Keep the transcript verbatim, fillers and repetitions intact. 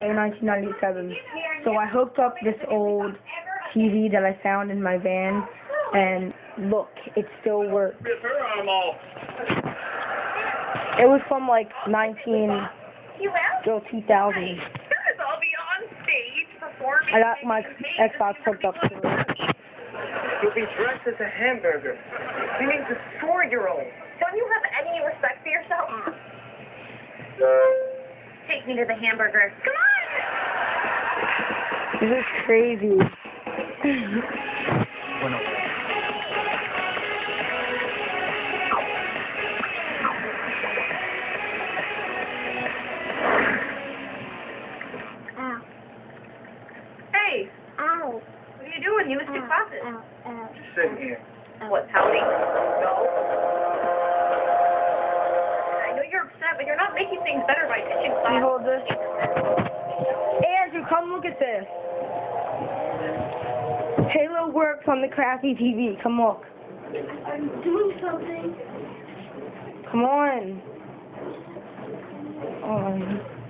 in nineteen ninety-seven. So I hooked up this old T V that I found in my van, and look, it still works. It was from like nineteen, till two thousand. I got my Xbox hooked up to it. You'll be dressed as a hamburger. You mean a four-year-old? Don't you have any respect for yourself? Take me to the hamburger. Come on! This is crazy. Hey! Ow. What are you doing? You missed your classes. Ow. Ow. Just sitting here. What, pouting? No. I know you're upset, but you're not making things better by ditching Can you class. hold this? Andrew, come look at this. Halo works on the crappy T V. Come look. I'm doing something. Come on. Oh.